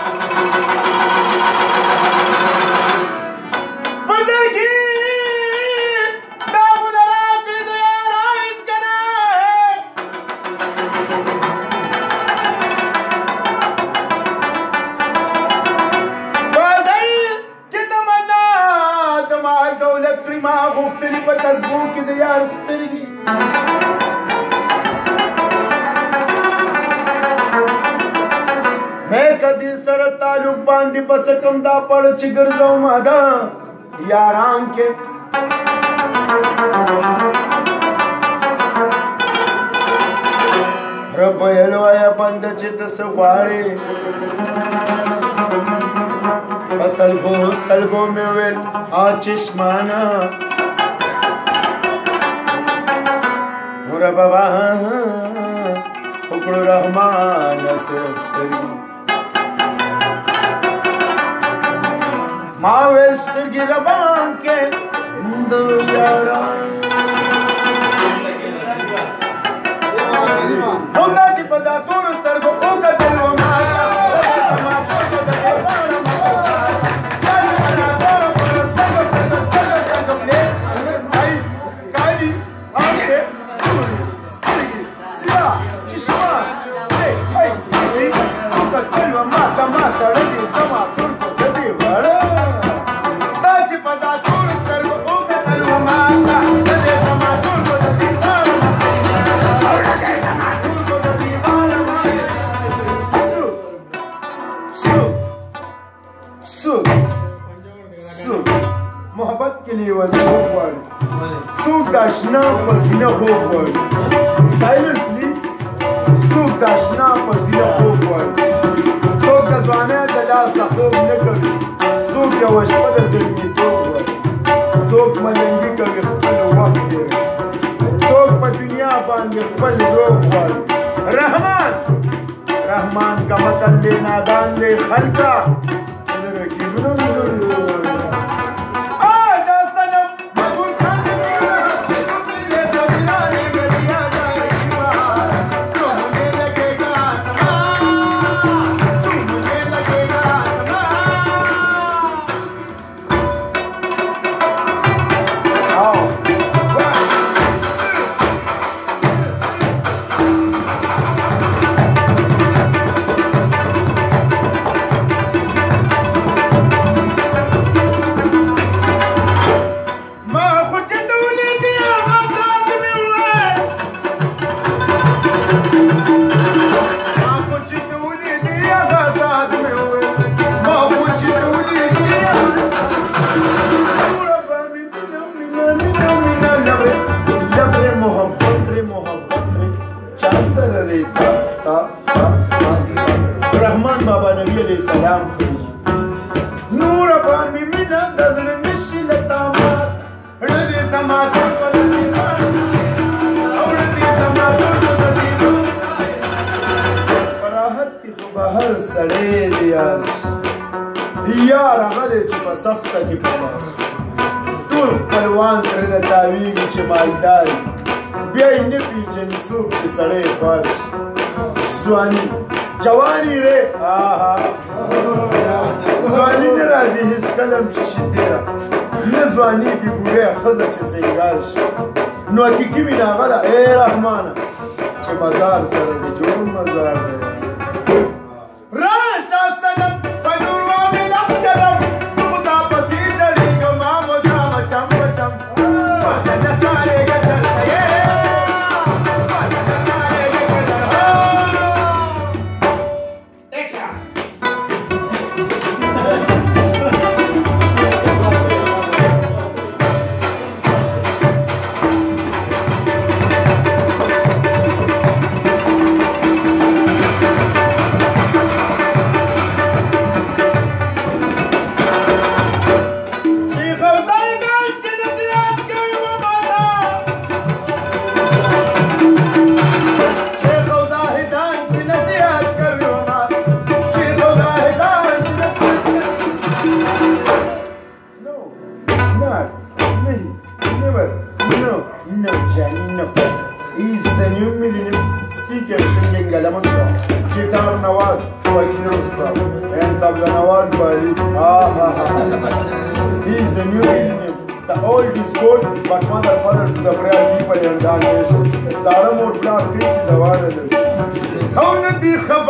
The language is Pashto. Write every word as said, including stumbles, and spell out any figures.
دا پړ چې ګرځو ما دا یاران کې رب الوایا بند چې تاسو غواړي اصل بو سلګو مې ویل ا چشمانا مور بابا وکړو رحمان سرستري ما وسترګي ربان کې د یاران او دا چې په دا تور سترګو او کتل و ما داشنا پسینه خوب وای سایلنت پلیز سوق داشنا پسینه خوب وای سوق د ځوانه د لاسه خوب نه کوي سوق یو شپه د زلمیتوب وای سوق ملنګي کوي خپل وخت دی سوق په دنیا باندې خپل روح وای رحمان رحمان کا مطلب دې نادان دې خلقا چې رکیبونو رحمان بابا نبی علیہ السلام نور پانی مینا دزل نشی لطامات ردی سماعت پدنی اور ردی سماعت پدنی فراحت کی خوبہر سڑے دیارش دیار غلی چی پا سخت کی پلاش طول پلوان کرن تاویگی چی مالداری بیائی نپی جنی سوک چی سڑے فارش سوانی جوانی رے آہا زوانی نرازی حس کلم چشی تیرا نزوانی دی بوڑے خزا چی سنگارش نو حقیقی بھی ناغلا اے رحمانا چی مزار سر دی جو مزار دی راشا سنم پنور وامی لح کرم سبتا پسی چلی گو مامو جام چم چم پتن کارے گا چل گئے The old is gold, but mother, father to the brave people in that nation. زاړه مور پلار خېټې دوانه لري. او نه دي خبر